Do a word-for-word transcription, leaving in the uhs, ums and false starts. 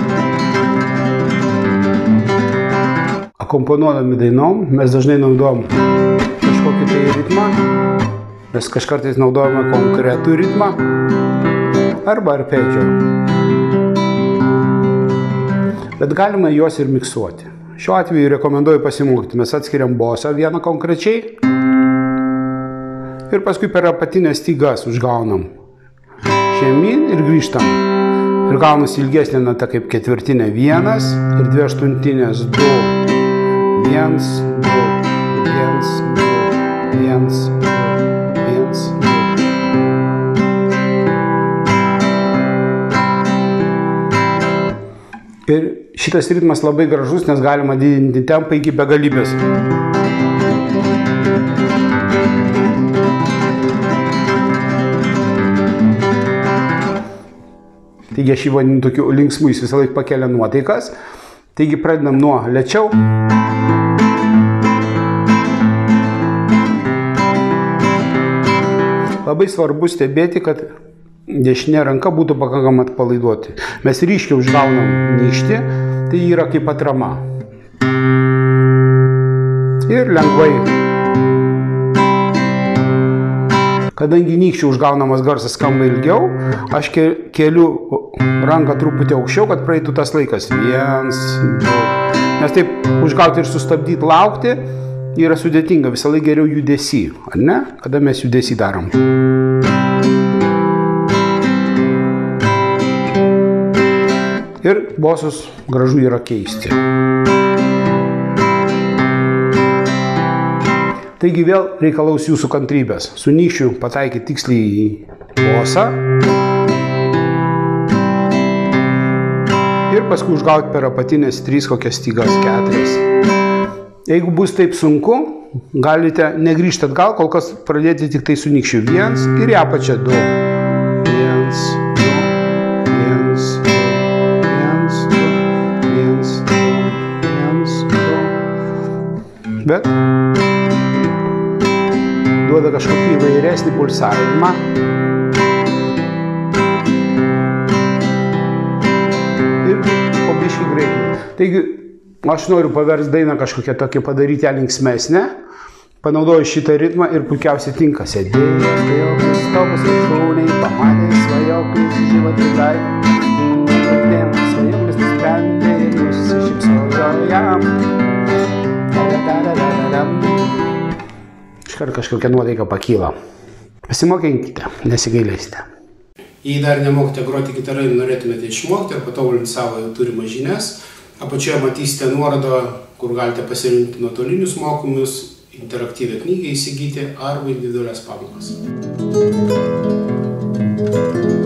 Akomponuodami dainom mes dažnai naudojam kažkokį tai ritmą, mes kažkartais naudojame konkretų ritmą arba arpedžio. Bet galima juos ir miksuoti. Šiuo atveju rekomenduoju pasimokyti. Mes atskiriam bosą vieną konkrečiai ir paskui per apatines stygas užgaunam žemyn ir grįžtam. Ir gaunasi ilgesnė nata kaip ketvirtinė vienas ir dvi aštuntinės du. Viens, du, viens, du, viens, du, viens, du. Ir šitas ritmas labai gražus, nes galima didinti tempą iki begalybės. Taigi aš jį vadinu tokiu linksmu, jis visą laiką pakelia nuotaikas. Taigi pradedam nuo lėčiau. Labai svarbu stebėti, kad dešinė ranka būtų pakankamai atpalaiduoti. Mes ryškiai užgaunam nykštį, tai yra kaip atrama. Ir lengvai. Kadangi nykščių užgaunamas garsas skamba ilgiau, aš keliu ranką truputį aukščiau, kad praeitų tas laikas. Viens, du. Nes taip užgauti ir sustabdyti, laukti yra sudėtinga. Visą laiką geriau judesį, ar ne? Kada mes judesį darom. Ir bosus gražu yra keisti. Taigi vėl reikalaus jūsų kantrybės. Su nykščiu pataikyti tiksliai į bosą. Ir paskui užgauti per apatinės trys kokias stygas, keturias. Jeigu bus taip sunku, galite negrįžti atgal, kol kas pradėti tik tai su nykščiu. Viens ir į apačią du. Viens, du, viens, du, viens, du, viens, du, viens, du. Bet duoda kažkokį įvairesnį pulsavimą. Ir po biškį greitai. Taigi, aš noriu paversti dainą kažkokią tokią padaryti ją linksmesnę. Panaudoju šitą ritmą ir puikiausiai tinka. Sėdėjęs vėjokas, stogas viršūniai, pamatė svajoklis, žyva tikrai. Nekardėmas svajoklis nusprendė ir nusišypsojo jam. Iškart kažkokia nuotaika pakyla. Pasimokykite, nesigailėsite. Jei dar nemokite groti gitarai ir norėtumėte išmokti ir patobulinti savo jau turimas žinias, apačioje matysite nuorodą, kur galite pasirinkti nuotolinius mokymus, interaktyvią knygą įsigyti arba individualias pamokas.